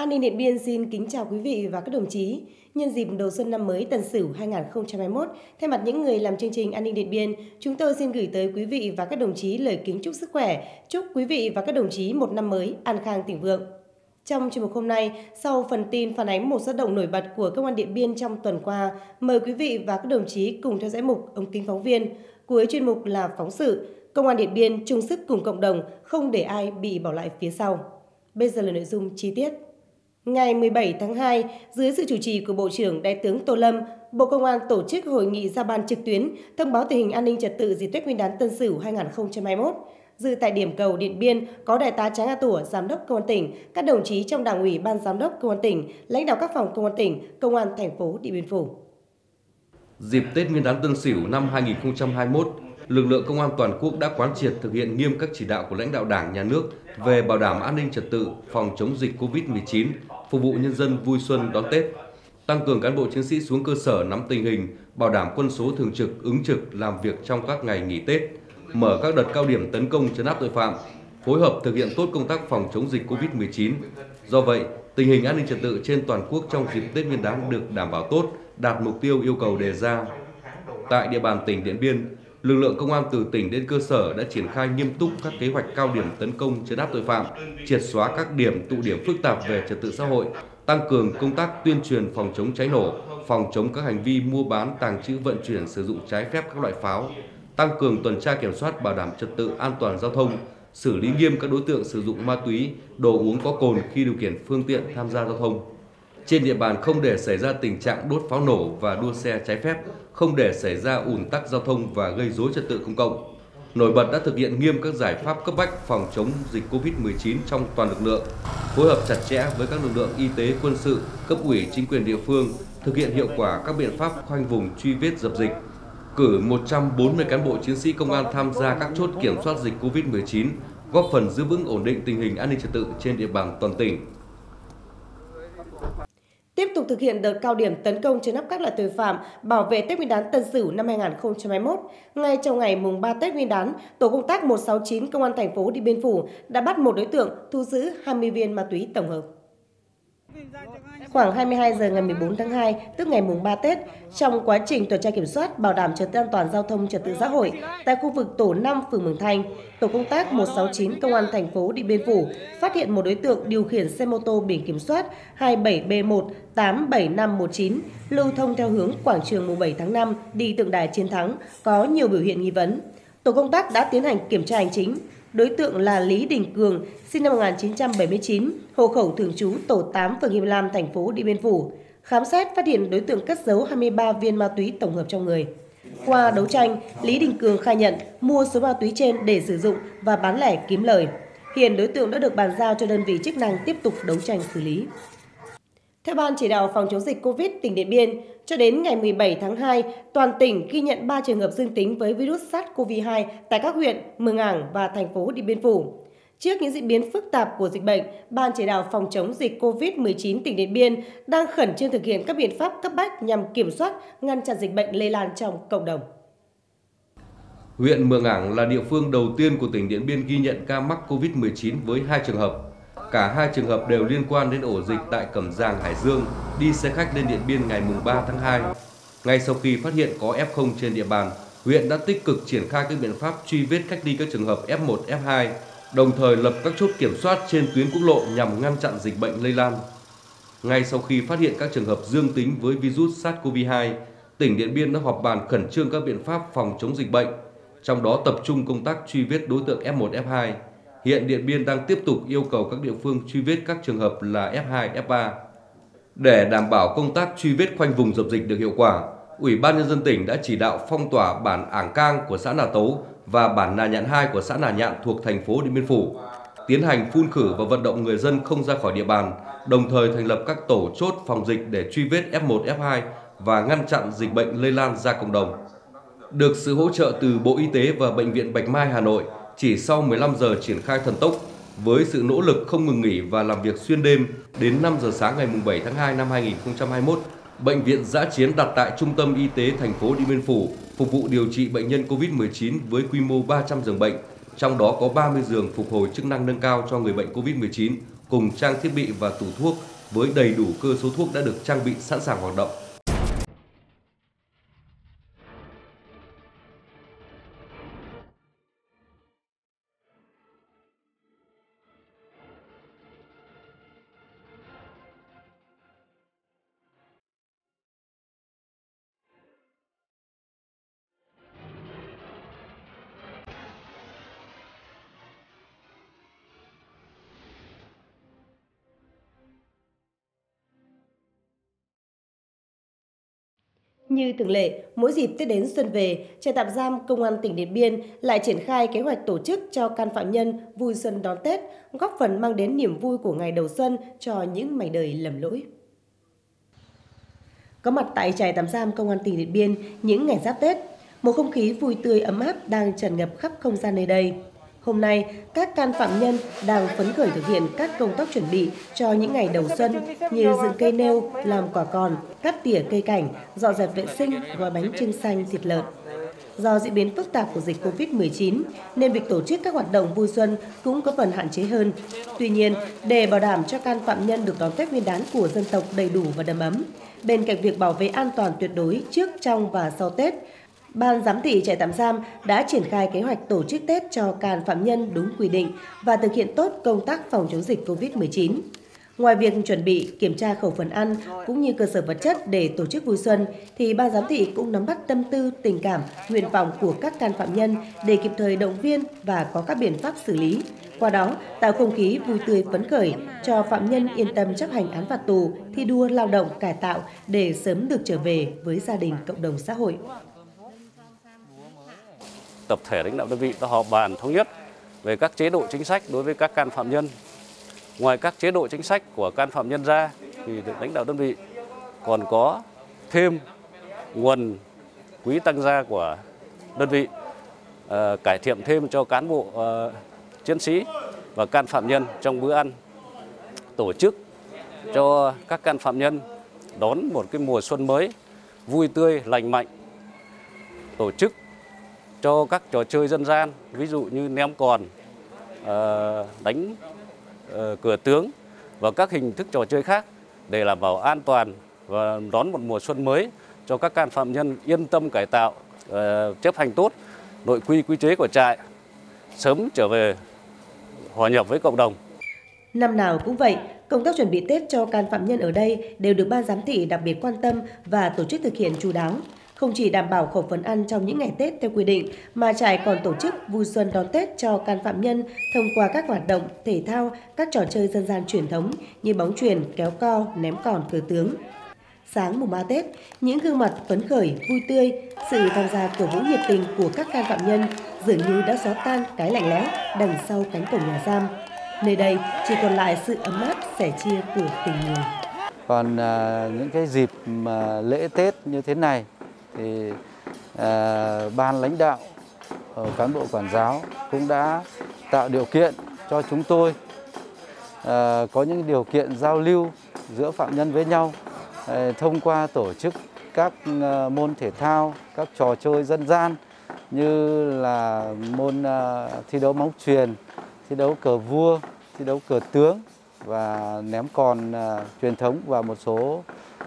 An ninh Điện Biên xin kính chào quý vị và các đồng chí. Nhân dịp đầu xuân năm mới Tân Sửu 2021, thay mặt những người làm chương trình An ninh Điện Biên, chúng tôi xin gửi tới quý vị và các đồng chí lời kính chúc sức khỏe, chúc quý vị và các đồng chí một năm mới an khang thịnh vượng. Trong chuyên mục hôm nay, sau phần tin phản ánh một hoạt động nổi bật của Công an Điện Biên trong tuần qua, mời quý vị và các đồng chí cùng theo dõi mục ống kính phóng viên. Cuối chuyên mục là phóng sự Công an Điện Biên chung sức cùng cộng đồng, không để ai bị bỏ lại phía sau. Bây giờ là nội dung chi tiết. Ngày 17 tháng 2, dưới sự chủ trì của Bộ trưởng Đại tướng Tô Lâm, Bộ Công an tổ chức hội nghị giao ban trực tuyến thông báo tình hình an ninh trật tự dịp Tết Nguyên đán Tân Sửu 2021. Dự tại điểm cầu Điện Biên có Đại tá Tráng A Tủa, Giám đốc Công an tỉnh, các đồng chí trong Đảng ủy Ban Giám đốc Công an tỉnh, lãnh đạo các phòng Công an tỉnh, Công an thành phố Điện Biên Phủ. Dịp Tết Nguyên đán Tân Sửu năm 2021, lực lượng công an toàn quốc đã quán triệt thực hiện nghiêm các chỉ đạo của lãnh đạo Đảng, Nhà nước về bảo đảm an ninh trật tự, phòng chống dịch Covid-19, phục vụ nhân dân vui xuân đón Tết, tăng cường cán bộ chiến sĩ xuống cơ sở nắm tình hình, bảo đảm quân số thường trực, ứng trực làm việc trong các ngày nghỉ Tết, mở các đợt cao điểm tấn công trấn áp tội phạm, phối hợp thực hiện tốt công tác phòng chống dịch Covid-19. Do vậy, tình hình an ninh trật tự trên toàn quốc trong dịp Tết Nguyên đán được đảm bảo tốt, đạt mục tiêu yêu cầu đề ra. Tại địa bàn tỉnh Điện Biên, lực lượng công an từ tỉnh đến cơ sở đã triển khai nghiêm túc các kế hoạch cao điểm tấn công trấn áp tội phạm, triệt xóa các điểm tụ điểm phức tạp về trật tự xã hội, tăng cường công tác tuyên truyền phòng chống cháy nổ, phòng chống các hành vi mua bán, tàng trữ, vận chuyển, sử dụng trái phép các loại pháo, tăng cường tuần tra kiểm soát bảo đảm trật tự an toàn giao thông, xử lý nghiêm các đối tượng sử dụng ma túy, đồ uống có cồn khi điều khiển phương tiện tham gia giao thông. Trên địa bàn không để xảy ra tình trạng đốt pháo nổ và đua xe trái phép, không để xảy ra ùn tắc giao thông và gây rối trật tự công cộng. Nổi bật đã thực hiện nghiêm các giải pháp cấp bách phòng chống dịch Covid-19 trong toàn lực lượng, phối hợp chặt chẽ với các lực lượng y tế, quân sự, cấp ủy, chính quyền địa phương, thực hiện hiệu quả các biện pháp khoanh vùng truy vết dập dịch, cử 140 cán bộ chiến sĩ công an tham gia các chốt kiểm soát dịch Covid-19, góp phần giữ vững ổn định tình hình an ninh trật tự trên địa bàn toàn tỉnh. Tiếp tục thực hiện đợt cao điểm tấn công trấn áp các loại tội phạm, bảo vệ Tết Nguyên đán Tân Sửu năm 2021. Ngay trong ngày mùng 3 Tết Nguyên đán, tổ công tác 169 Công an thành phố Điện Biên Phủ đã bắt một đối tượng thu giữ 20 viên ma túy tổng hợp. Khoảng 22 giờ ngày 14 tháng 2, tức ngày mùng 3 Tết, trong quá trình tuần tra kiểm soát bảo đảm trật tự an toàn giao thông, trật tự xã hội tại khu vực tổ 5 phường Mường Thanh, tổ công tác 169 Công an thành phố Điện Biên Phủ phát hiện một đối tượng điều khiển xe mô tô biển kiểm soát 27B1-87519 lưu thông theo hướng quảng trường mùng 7 tháng 5 đi tượng đài Chiến thắng, có nhiều biểu hiện nghi vấn. Tổ công tác đã tiến hành kiểm tra hành chính. Đối tượng là Lý Đình Cường, sinh năm 1979, hộ khẩu thường trú tổ 8 phường Him Lam, thành phố Điện Biên Phủ. Khám xét phát hiện đối tượng cất giấu 23 viên ma túy tổng hợp trong người. Qua đấu tranh, Lý Đình Cường khai nhận mua số ma túy trên để sử dụng và bán lẻ kiếm lời. Hiện đối tượng đã được bàn giao cho đơn vị chức năng tiếp tục đấu tranh xử lý. Theo Ban Chỉ đạo phòng chống dịch Covid tỉnh Điện Biên, cho đến ngày 17 tháng 2, toàn tỉnh ghi nhận 3 trường hợp dương tính với virus SARS-CoV-2 tại các huyện Mường Ảng và thành phố Điện Biên Phủ. Trước những diễn biến phức tạp của dịch bệnh, Ban Chỉ đạo phòng chống dịch Covid-19 tỉnh Điện Biên đang khẩn trương thực hiện các biện pháp cấp bách nhằm kiểm soát, ngăn chặn dịch bệnh lây lan trong cộng đồng. Huyện Mường Ảng là địa phương đầu tiên của tỉnh Điện Biên ghi nhận ca mắc Covid-19 với 2 trường hợp. Cả 2 trường hợp đều liên quan đến ổ dịch tại Cẩm Giàng, Hải Dương, đi xe khách lên Điện Biên ngày 3 tháng 2. Ngay sau khi phát hiện có F0 trên địa bàn, huyện đã tích cực triển khai các biện pháp truy vết cách ly các trường hợp F1, F2, đồng thời lập các chốt kiểm soát trên tuyến quốc lộ nhằm ngăn chặn dịch bệnh lây lan. Ngay sau khi phát hiện các trường hợp dương tính với virus SARS-CoV-2, tỉnh Điện Biên đã họp bàn khẩn trương các biện pháp phòng chống dịch bệnh, trong đó tập trung công tác truy vết đối tượng F1, F2. Hiện Điện Biên đang tiếp tục yêu cầu các địa phương truy vết các trường hợp là F2, F3. Để đảm bảo công tác truy vết khoanh vùng dập dịch được hiệu quả, Ủy ban Nhân dân tỉnh đã chỉ đạo phong tỏa bản Ảng Cang của xã Nà Tấu và bản Nà Nhạn 2 của xã Nà Nhạn thuộc thành phố Điện Biên Phủ, tiến hành phun khử và vận động người dân không ra khỏi địa bàn, đồng thời thành lập các tổ chốt phòng dịch để truy vết F1, F2 và ngăn chặn dịch bệnh lây lan ra cộng đồng. Được sự hỗ trợ từ Bộ Y tế và Bệnh viện Bạch Mai Hà Nội, chỉ sau 15 giờ triển khai thần tốc, với sự nỗ lực không ngừng nghỉ và làm việc xuyên đêm, đến 5 giờ sáng ngày 7 tháng 2 năm 2021, Bệnh viện dã chiến đặt tại Trung tâm Y tế thành phố Điện Biên Phủ phục vụ điều trị bệnh nhân COVID-19 với quy mô 300 giường bệnh, trong đó có 30 giường phục hồi chức năng nâng cao cho người bệnh COVID-19, cùng trang thiết bị và tủ thuốc với đầy đủ cơ số thuốc đã được trang bị sẵn sàng hoạt động. Như thường lệ, mỗi dịp Tết đến xuân về, trại tạm giam Công an tỉnh Điện Biên lại triển khai kế hoạch tổ chức cho can phạm nhân vui xuân đón Tết, góp phần mang đến niềm vui của ngày đầu xuân cho những mảnh đời lầm lỗi. Có mặt tại trại tạm giam Công an tỉnh Điện Biên những ngày giáp Tết, một không khí vui tươi ấm áp đang tràn ngập khắp không gian nơi đây. Hôm nay, các can phạm nhân đang phấn khởi thực hiện các công tác chuẩn bị cho những ngày đầu xuân như dựng cây nêu, làm quả còn, cắt tỉa cây cảnh, dọn dẹp vệ sinh, gói bánh chưng xanh, thịt lợn. Do diễn biến phức tạp của dịch Covid-19 nên việc tổ chức các hoạt động vui xuân cũng có phần hạn chế hơn. Tuy nhiên, để bảo đảm cho can phạm nhân được đón Tết Nguyên đán của dân tộc đầy đủ và đầm ấm, bên cạnh việc bảo vệ an toàn tuyệt đối trước, trong và sau Tết, Ban giám thị trại tạm giam đã triển khai kế hoạch tổ chức Tết cho can phạm nhân đúng quy định và thực hiện tốt công tác phòng chống dịch Covid-19. Ngoài việc chuẩn bị kiểm tra khẩu phần ăn cũng như cơ sở vật chất để tổ chức vui xuân, thì Ban giám thị cũng nắm bắt tâm tư, tình cảm, nguyện vọng của các can phạm nhân để kịp thời động viên và có các biện pháp xử lý. Qua đó, tạo không khí vui tươi phấn khởi cho phạm nhân yên tâm chấp hành án phạt tù, thi đua lao động cải tạo để sớm được trở về với gia đình, cộng đồng xã hội. Tập thể lãnh đạo đơn vị đã họp bàn thống nhất về các chế độ chính sách đối với các can phạm nhân. Ngoài các chế độ chính sách của can phạm nhân ra, thì lãnh đạo đơn vị còn có thêm nguồn quỹ tăng gia của đơn vị, cải thiện thêm cho cán bộ chiến sĩ và can phạm nhân trong bữa ăn, tổ chức cho các can phạm nhân đón một cái mùa xuân mới vui tươi, lành mạnh, tổ chức cho các trò chơi dân gian, ví dụ như ném còn, đánh cờ tướng và các hình thức trò chơi khác để đảm bảo an toàn và đón một mùa xuân mới cho các can phạm nhân yên tâm cải tạo, chấp hành tốt nội quy quy chế của trại, sớm trở về hòa nhập với cộng đồng. Năm nào cũng vậy, công tác chuẩn bị Tết cho can phạm nhân ở đây đều được Ban giám thị đặc biệt quan tâm và tổ chức thực hiện chu đáo. Không chỉ đảm bảo khẩu phần ăn trong những ngày Tết theo quy định, mà trại còn tổ chức vui xuân đón Tết cho can phạm nhân thông qua các hoạt động thể thao, các trò chơi dân gian truyền thống như bóng chuyền, kéo co, ném còn, cờ tướng. Sáng mùng 3 Tết, những gương mặt phấn khởi, vui tươi, sự tham gia cổ vũ nhiệt tình của các can phạm nhân dường như đã xóa tan cái lạnh lẽo đằng sau cánh cổng nhà giam. Nơi đây chỉ còn lại sự ấm áp, sẻ chia của tình người. Còn những cái dịp mà lễ Tết như thế này thì ban lãnh đạo, cán bộ quản giáo cũng đã tạo điều kiện cho chúng tôi có những điều kiện giao lưu giữa phạm nhân với nhau thông qua tổ chức các môn thể thao, các trò chơi dân gian như là môn thi đấu bóng chuyền, thi đấu cờ vua, thi đấu cờ tướng và ném còn truyền thống và một số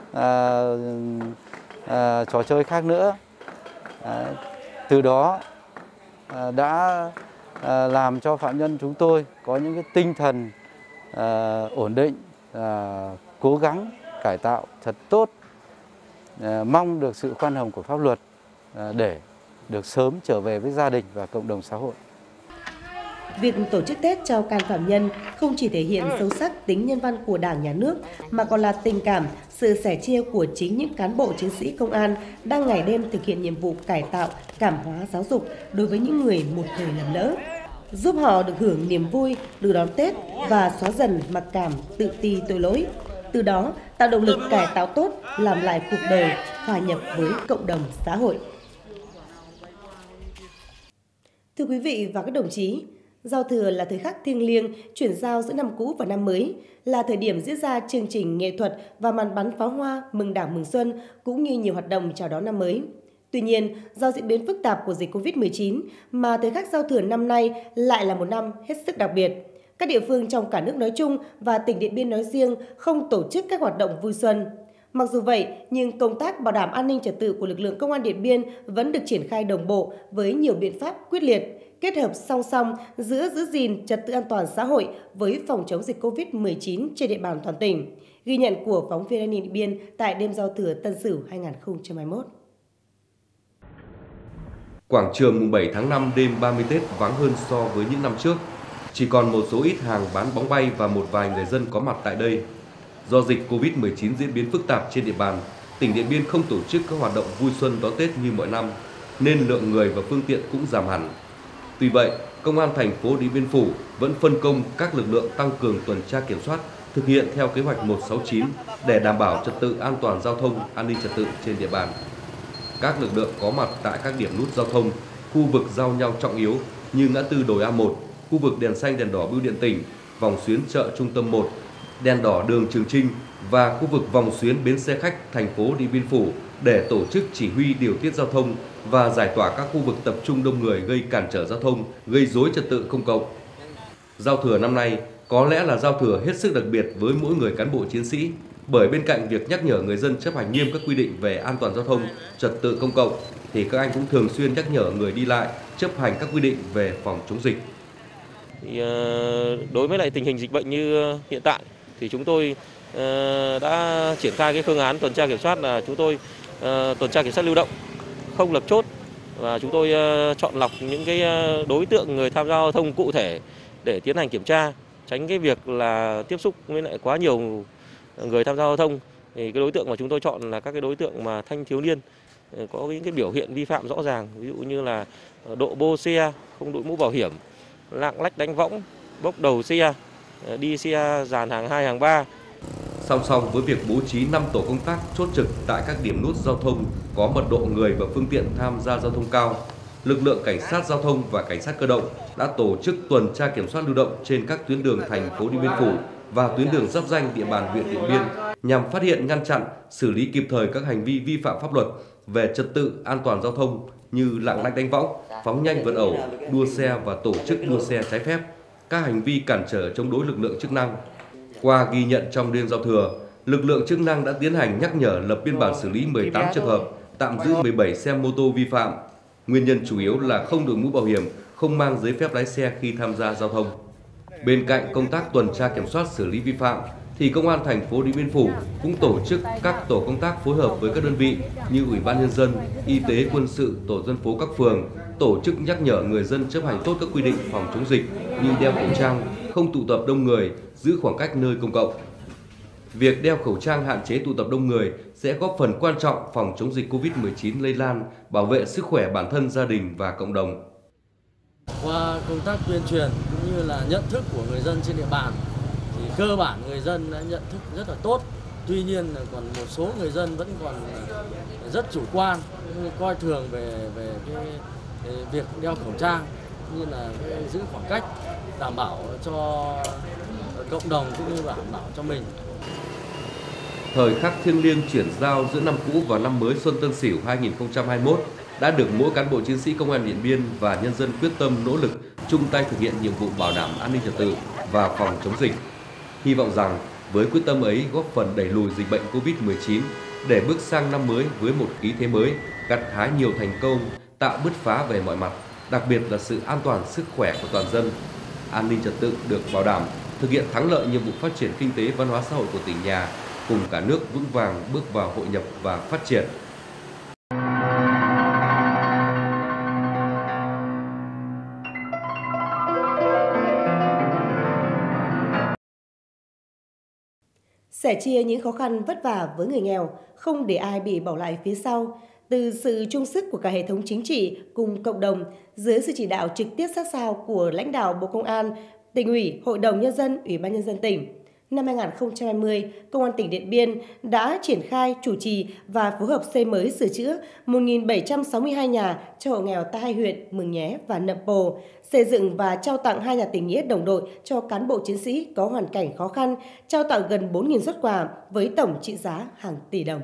trò chơi khác nữa. Từ đó đã làm cho phạm nhân chúng tôi có những cái tinh thần ổn định, cố gắng cải tạo thật tốt, mong được sự khoan hồng của pháp luật để được sớm trở về với gia đình và cộng đồng xã hội. Việc tổ chức Tết cho can phạm nhân không chỉ thể hiện sâu sắc tính nhân văn của Đảng, Nhà nước, mà còn là tình cảm, sự sẻ chia của chính những cán bộ chiến sĩ công an đang ngày đêm thực hiện nhiệm vụ cải tạo, cảm hóa giáo dục đối với những người một thời lầm lỡ, giúp họ được hưởng niềm vui, được đón Tết và xóa dần mặc cảm, tự ti tội lỗi. Từ đó tạo động lực cải tạo tốt, làm lại cuộc đời, hòa nhập với cộng đồng xã hội. Thưa quý vị và các đồng chí, Giao thừa là thời khắc thiêng liêng chuyển giao giữa năm cũ và năm mới, là thời điểm diễn ra chương trình nghệ thuật và màn bắn pháo hoa mừng Đảng mừng Xuân cũng như nhiều hoạt động chào đón năm mới. Tuy nhiên, do diễn biến phức tạp của dịch Covid-19 mà thời khắc giao thừa năm nay lại là một năm hết sức đặc biệt. Các địa phương trong cả nước nói chung và tỉnh Điện Biên nói riêng không tổ chức các hoạt động vui xuân. Mặc dù vậy, nhưng công tác bảo đảm an ninh trật tự của lực lượng Công an Điện Biên vẫn được triển khai đồng bộ với nhiều biện pháp quyết liệt, kết hợp song song giữa giữ gìn trật tự an toàn xã hội với phòng chống dịch COVID-19 trên địa bàn toàn tỉnh. Ghi nhận của phóng viên An ninh Điện Biên tại đêm giao thừa Tân Sửu 2021. Quảng trường mùng 7 tháng 5 đêm 30 Tết vắng hơn so với những năm trước. Chỉ còn một số ít hàng bán bóng bay và một vài người dân có mặt tại đây. Do dịch Covid-19 diễn biến phức tạp trên địa bàn, tỉnh Điện Biên không tổ chức các hoạt động vui xuân đón Tết như mọi năm, nên lượng người và phương tiện cũng giảm hẳn. Tuy vậy, Công an thành phố Điện Biên Phủ vẫn phân công các lực lượng tăng cường tuần tra kiểm soát, thực hiện theo kế hoạch 169 để đảm bảo trật tự an toàn giao thông, an ninh trật tự trên địa bàn. Các lực lượng có mặt tại các điểm nút giao thông, khu vực giao nhau trọng yếu như ngã tư đồi A1, khu vực đèn xanh đèn đỏ bưu điện tỉnh, vòng xuyến chợ Trung tâm 1, đèn đỏ đường Trường Chinh và khu vực vòng xuyến bến xe khách thành phố Điện Biên Phủ để tổ chức chỉ huy điều tiết giao thông và giải tỏa các khu vực tập trung đông người gây cản trở giao thông, gây rối trật tự công cộng. Giao thừa năm nay có lẽ là giao thừa hết sức đặc biệt với mỗi người cán bộ chiến sĩ, bởi bên cạnh việc nhắc nhở người dân chấp hành nghiêm các quy định về an toàn giao thông, trật tự công cộng, thì các anh cũng thường xuyên nhắc nhở người đi lại chấp hành các quy định về phòng chống dịch. Đối với lại tình hình dịch bệnh như hiện tại thì chúng tôi đã triển khai cái phương án tuần tra kiểm soát là chúng tôi tuần tra kiểm soát lưu động, không lập chốt, và chúng tôi chọn lọc những cái đối tượng người tham gia giao thông cụ thể để tiến hành kiểm tra, tránh cái việc là tiếp xúc với lại quá nhiều người tham gia giao thông. Thì cái đối tượng mà chúng tôi chọn là các cái đối tượng mà thanh thiếu niên có những cái biểu hiện vi phạm rõ ràng, ví dụ như là độ bô xe, không đội mũ bảo hiểm, lạng lách đánh võng, bốc đầu xe, đi xe dàn hàng 2, hàng 3. Song song với việc bố trí 5 tổ công tác chốt trực tại các điểm nút giao thông có mật độ người và phương tiện tham gia giao thông cao, lực lượng cảnh sát giao thông và cảnh sát cơ động đã tổ chức tuần tra kiểm soát lưu động trên các tuyến đường thành phố Điện Biên Phủ và tuyến đường giáp ranh địa bàn huyện Điện Biên nhằm phát hiện, ngăn chặn, xử lý kịp thời các hành vi vi phạm pháp luật về trật tự an toàn giao thông như lạng lách đánh võng, phóng nhanh vượt ẩu, đua xe và tổ chức đua xe trái phép, các hành vi cản trở chống đối lực lượng chức năng. Qua ghi nhận trong đêm giao thừa, lực lượng chức năng đã tiến hành nhắc nhở, lập biên bản xử lý 18 trường hợp, tạm giữ 17 xe mô tô vi phạm. Nguyên nhân chủ yếu là không đội mũ bảo hiểm, không mang giấy phép lái xe khi tham gia giao thông. Bên cạnh công tác tuần tra kiểm soát xử lý vi phạm, thì Công an thành phố Điện Biên Phủ cũng tổ chức các tổ công tác phối hợp với các đơn vị như Ủy ban Nhân dân, Y tế, Quân sự, Tổ dân phố các phường, tổ chức nhắc nhở người dân chấp hành tốt các quy định phòng chống dịch như đeo khẩu trang, không tụ tập đông người, giữ khoảng cách nơi công cộng. Việc đeo khẩu trang hạn chế tụ tập đông người sẽ góp phần quan trọng phòng chống dịch Covid-19 lây lan, bảo vệ sức khỏe bản thân, gia đình và cộng đồng. Qua công tác tuyên truyền cũng như là nhận thức của người dân trên địa bàn thì cơ bản người dân đã nhận thức rất là tốt. Tuy nhiên là còn một số người dân vẫn còn rất chủ quan, coi thường về cái việc đeo khẩu trang, như là giữ khoảng cách, đảm bảo cho cộng đồng cũng như đảm bảo cho mình. Thời khắc thiêng liêng chuyển giao giữa năm cũ và năm mới Xuân Tân Sửu 2021 đã được mỗi cán bộ chiến sĩ Công an Điện Biên và nhân dân quyết tâm nỗ lực chung tay thực hiện nhiệm vụ bảo đảm an ninh trật tự và phòng chống dịch. Hy vọng rằng với quyết tâm ấy góp phần đẩy lùi dịch bệnh Covid-19 để bước sang năm mới với một khí thế mới, gặt hái nhiều thành công, tạo bứt phá về mọi mặt, đặc biệt là sự an toàn sức khỏe của toàn dân. An ninh trật tự được bảo đảm, thực hiện thắng lợi nhiệm vụ phát triển kinh tế văn hóa xã hội của tỉnh nhà, cùng cả nước vững vàng bước vào hội nhập và phát triển. Sẻ chia những khó khăn vất vả với người nghèo, không để ai bị bỏ lại phía sau. Từ sự chung sức của cả hệ thống chính trị cùng cộng đồng, dưới sự chỉ đạo trực tiếp sát sao của lãnh đạo Bộ Công an, Tỉnh ủy, Hội đồng Nhân dân, Ủy ban Nhân dân tỉnh, năm 2020, Công an tỉnh Điện Biên đã triển khai, chủ trì và phối hợp xây mới sửa chữa 1.762 nhà cho hộ nghèo tại hai huyện Mường Nhé và Nậm Pồ, xây dựng và trao tặng 2 nhà tình nghĩa đồng đội cho cán bộ chiến sĩ có hoàn cảnh khó khăn, trao tặng gần 4.000 suất quà với tổng trị giá hàng tỷ đồng.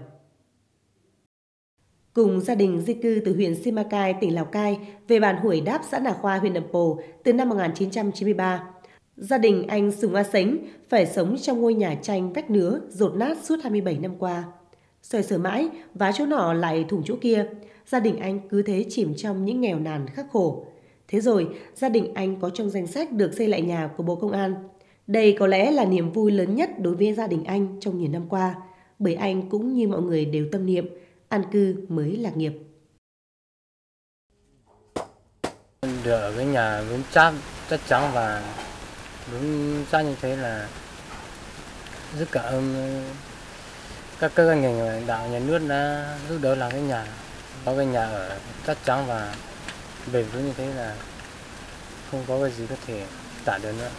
Cùng gia đình di cư từ huyện Simacai, tỉnh Lào Cai về bản Hủy Đáp, xã Nà Khoa, huyện Nậm Pồ từ năm 1993. Gia đình anh Sùng A Sánh phải sống trong ngôi nhà tranh vách nứa dột nát suốt 27 năm qua. Xoay sở mãi, vá chỗ nọ lại thủng chỗ kia, gia đình anh cứ thế chìm trong những nghèo nàn khắc khổ. Thế rồi, gia đình anh có trong danh sách được xây lại nhà của Bộ Công an. Đây có lẽ là niềm vui lớn nhất đối với gia đình anh trong nhiều năm qua, bởi anh cũng như mọi người đều tâm niệm, an cư mới lạc nghiệp. Được ở cái nhà vững chắc chắn và vững chắc như thế là rất cảm ơn các cơ quan ngành lãnh đạo nhà nước đã giúp đỡ làm cái nhà, có cái nhà ở chắc chắn và bền vững như thế là không có cái gì có thể tả được nữa.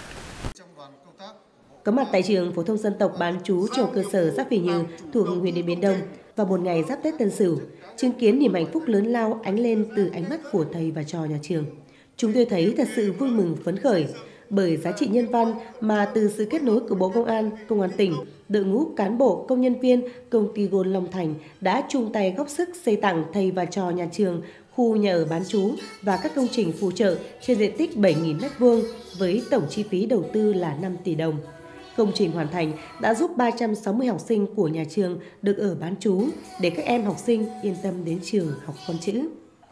Có mặt tại trường phổ thông dân tộc bán trú cho cơ sở Giáp Phì Nhừ thuộc huyện Điện Biên Đông vào một ngày giáp Tết Tân Sửu, chứng kiến niềm hạnh phúc lớn lao ánh lên từ ánh mắt của thầy và trò nhà trường, chúng tôi thấy thật sự vui mừng phấn khởi bởi giá trị nhân văn mà từ sự kết nối của Bộ Công an tỉnh, đội ngũ cán bộ, công nhân viên công ty Gold Long Thành đã chung tay góp sức xây tặng thầy và trò nhà trường khu nhà ở bán trú và các công trình phụ trợ trên diện tích 7.000 m² với tổng chi phí đầu tư là 5 tỷ đồng. Công trình hoàn thành đã giúp 360 học sinh của nhà trường được ở bán trú để các em học sinh yên tâm đến trường học con chữ.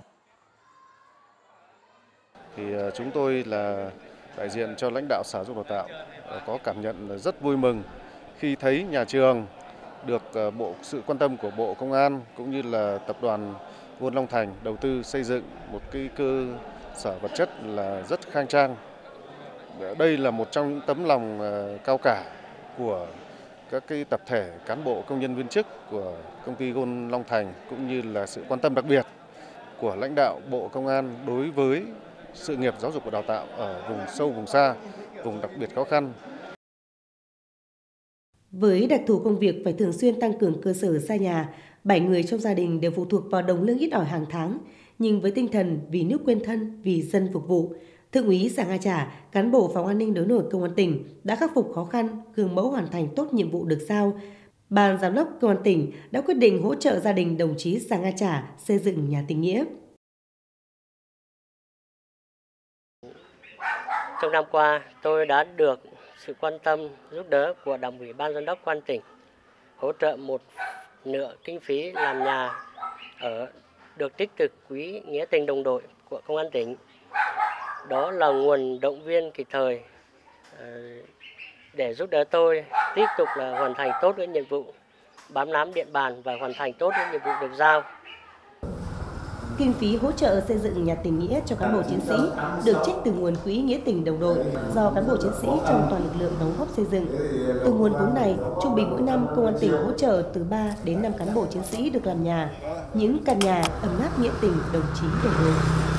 Thì chúng tôi là đại diện cho lãnh đạo Sở Giáo dục Đào tạo có cảm nhận rất vui mừng khi thấy nhà trường được sự quan tâm của Bộ Công an cũng như là tập đoàn Gold Long Thành đầu tư xây dựng một cái cơ sở vật chất là rất khang trang. Đây là một trong những tấm lòng cao cả của các cái tập thể cán bộ công nhân viên chức của công ty Gold Long Thành cũng như là sự quan tâm đặc biệt của lãnh đạo Bộ Công an đối với sự nghiệp giáo dục và đào tạo ở vùng sâu, vùng xa, vùng đặc biệt khó khăn. Với đặc thù công việc phải thường xuyên tăng cường cơ sở xa nhà, 7 người trong gia đình đều phụ thuộc vào đồng lương ít ỏi hàng tháng. Nhưng với tinh thần vì nước quên thân, vì dân phục vụ, Thượng úy Giàng A Trả, cán bộ phòng an ninh đối nội Công an tỉnh đã khắc phục khó khăn, gương mẫu hoàn thành tốt nhiệm vụ được giao. Ban giám đốc Công an tỉnh đã quyết định hỗ trợ gia đình đồng chí Giàng A Trả xây dựng nhà tình nghĩa. Trong năm qua, tôi đã được sự quan tâm giúp đỡ của Đảng ủy Ban giám đốc Công an tỉnh, hỗ trợ một nửa kinh phí làm nhà ở được trích từ quỹ nghĩa tình đồng đội của Công an tỉnh. Đó là nguồn động viên kịp thời để giúp đỡ tôi tiếp tục là hoàn thành tốt cái nhiệm vụ bám nắm địa bàn và hoàn thành tốt cái nhiệm vụ được giao. Kinh phí hỗ trợ xây dựng nhà tình nghĩa cho cán bộ chiến sĩ được trích từ nguồn quỹ nghĩa tình đồng đội do cán bộ chiến sĩ trong toàn lực lượng đóng góp xây dựng. Từ nguồn vốn này, trung bình mỗi năm Công an tỉnh hỗ trợ từ 3 đến 5 cán bộ chiến sĩ được làm nhà, những căn nhà ấm áp nghĩa tình đồng chí đồng đội.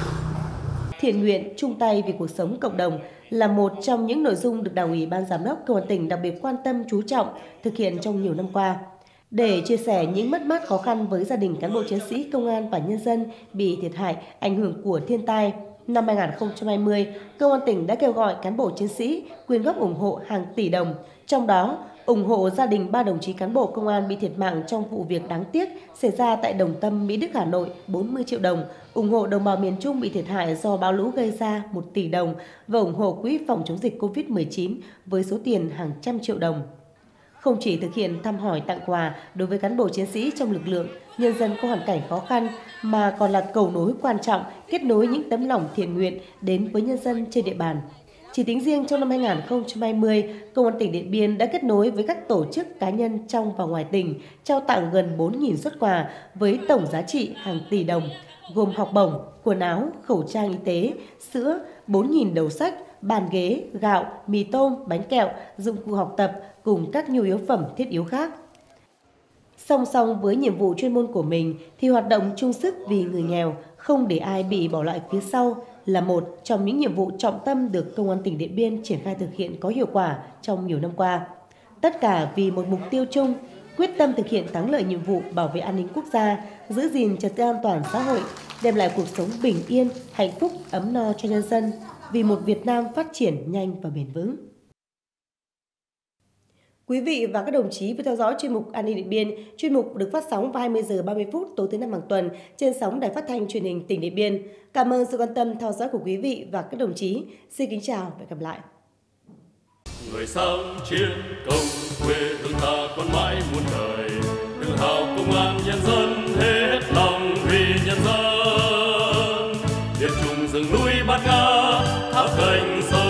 Thiện nguyện chung tay vì cuộc sống cộng đồng là một trong những nội dung được Đảng ủy Ban giám đốc Công an tỉnh đặc biệt quan tâm chú trọng thực hiện trong nhiều năm qua. Để chia sẻ những mất mát khó khăn với gia đình cán bộ chiến sĩ công an và nhân dân bị thiệt hại ảnh hưởng của thiên tai, năm 2020, Công an tỉnh đã kêu gọi cán bộ chiến sĩ quyên góp ủng hộ hàng tỷ đồng, trong đó ủng hộ gia đình 3 đồng chí cán bộ công an bị thiệt mạng trong vụ việc đáng tiếc xảy ra tại Đồng Tâm, Mỹ Đức, Hà Nội 40 triệu đồng, ủng hộ đồng bào miền Trung bị thiệt hại do bão lũ gây ra 1 tỷ đồng và ủng hộ quỹ phòng chống dịch COVID-19 với số tiền hàng trăm triệu đồng. Không chỉ thực hiện thăm hỏi tặng quà đối với cán bộ chiến sĩ trong lực lượng, nhân dân có hoàn cảnh khó khăn mà còn là cầu nối quan trọng kết nối những tấm lòng thiện nguyện đến với nhân dân trên địa bàn. Chỉ tính riêng trong năm 2020, Công an tỉnh Điện Biên đã kết nối với các tổ chức cá nhân trong và ngoài tỉnh trao tặng gần 4.000 suất quà với tổng giá trị hàng tỷ đồng, gồm học bổng, quần áo, khẩu trang y tế, sữa, 4.000 đầu sách, bàn ghế, gạo, mì tôm, bánh kẹo, dụng cụ học tập cùng các nhu yếu phẩm thiết yếu khác. Song song với nhiệm vụ chuyên môn của mình thì hoạt động chung sức vì người nghèo, không để ai bị bỏ lại phía sau là một trong những nhiệm vụ trọng tâm được Công an tỉnh Điện Biên triển khai thực hiện có hiệu quả trong nhiều năm qua. Tất cả vì một mục tiêu chung, quyết tâm thực hiện thắng lợi nhiệm vụ bảo vệ an ninh quốc gia, giữ gìn trật tự an toàn xã hội, đem lại cuộc sống bình yên, hạnh phúc, ấm no cho nhân dân, vì một Việt Nam phát triển nhanh và bền vững. Quý vị và các đồng chí vừa theo dõi chuyên mục An ninh Điện Biên. Chuyên mục được phát sóng vào 20 giờ 30 phút tối thứ Năm hàng tuần trên sóng Đài Phát thanh Truyền hình tỉnh Điện Biên. Cảm ơn sự quan tâm theo dõi của quý vị và các đồng chí. Xin kính chào và hẹn gặp lại. người sang chiến công, quê hương ta còn mãi muôn đời, tự hào công an nhân dân, hết lòng vì nhân dân. Điện trùng rừng núi bát ngát, tháp cành